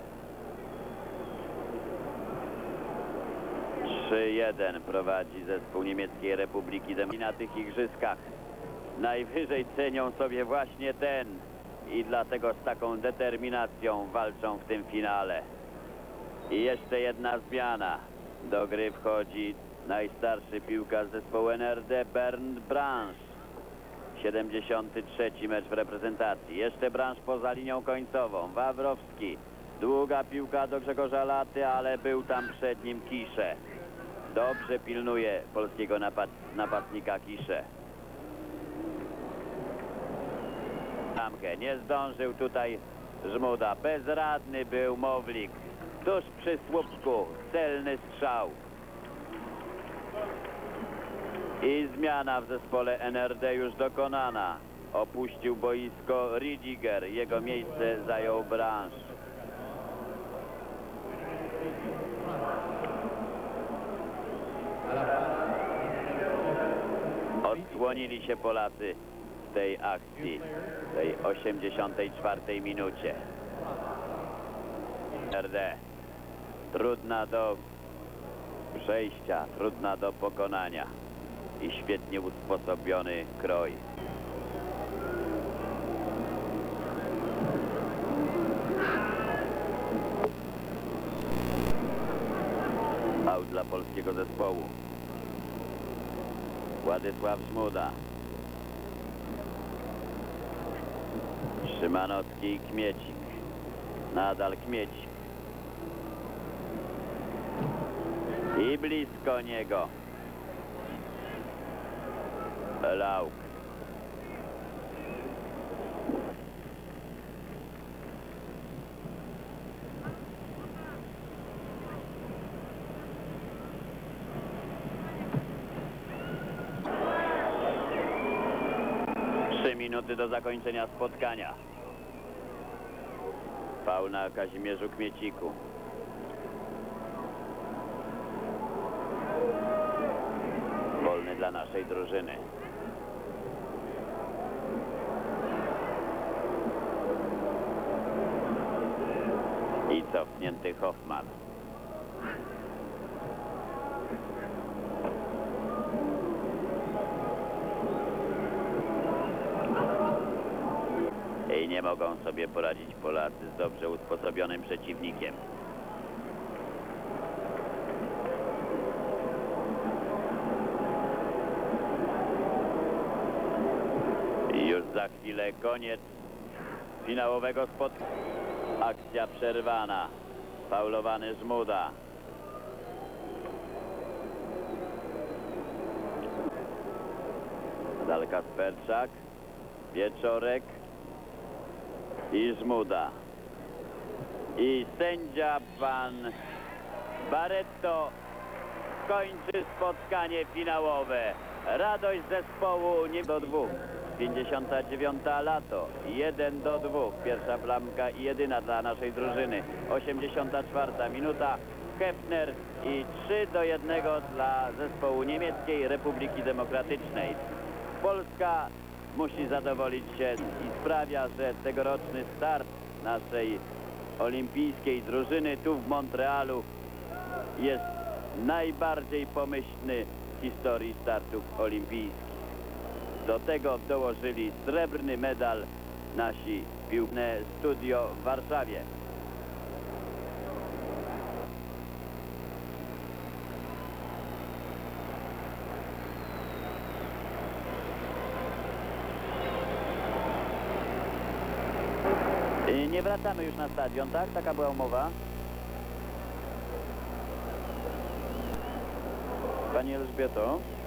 3-1 prowadzi zespół Niemieckiej Republiki Demokratycznej. Na tych igrzyskach najwyżej cenią sobie właśnie ten i dlatego z taką determinacją walczą w tym finale. I jeszcze jedna zmiana. Do gry wchodzi najstarszy piłkarz zespołu NRD, Bernd Branch. 73. mecz w reprezentacji. Jeszcze Branch poza linią końcową. Wawrowski. Długa piłka do Grzegorza Laty, ale był tam przed nim Kisze. Dobrze pilnuje polskiego napastnika Kisze. Nie zdążył tutaj Żmuda. Bezradny był Mowlik. Tuż przy słupku. Celny strzał. I zmiana w zespole NRD już dokonana. Opuścił boisko Riediger. Jego miejsce zajął Branch. Odsłonili się Polacy w tej akcji, w tej 84. minucie. NRD trudna do przejścia, trudna do pokonania i świetnie usposobiony kroj. Aut dla polskiego zespołu. Władysław Żmuda. Szymanowski i Kmiecik. Nadal Kmiecik. I blisko niego Lauk. Minuty do zakończenia spotkania. Faul na Kazimierzu Kmieciku. Wolny dla naszej drużyny. I cofnięty Hoffman. I nie mogą sobie poradzić Polacy z dobrze usposobionym przeciwnikiem. I już za chwilę koniec finałowego spotkania. Akcja przerwana. Faulowany Żmuda. Dal Kasperczak. Wieczorek. I Żmuda. I sędzia pan Barretto kończy spotkanie finałowe. Radość zespołu nie do 2. 59. lato. 1-2. Pierwsza bramka i jedyna dla naszej drużyny. 84. minuta. Hefner i 3-1 dla zespołu Niemieckiej Republiki Demokratycznej. Polska musi zadowolić się i sprawia, że tegoroczny start naszej olimpijskiej drużyny tu w Monrealu jest najbardziej pomyślny w historii startów olimpijskich. Do tego dołożyli srebrny medal nasi piłkarze studio w Warszawie. Nie wracamy już na stadion, tak? Taka była umowa. Pani Elżbieto?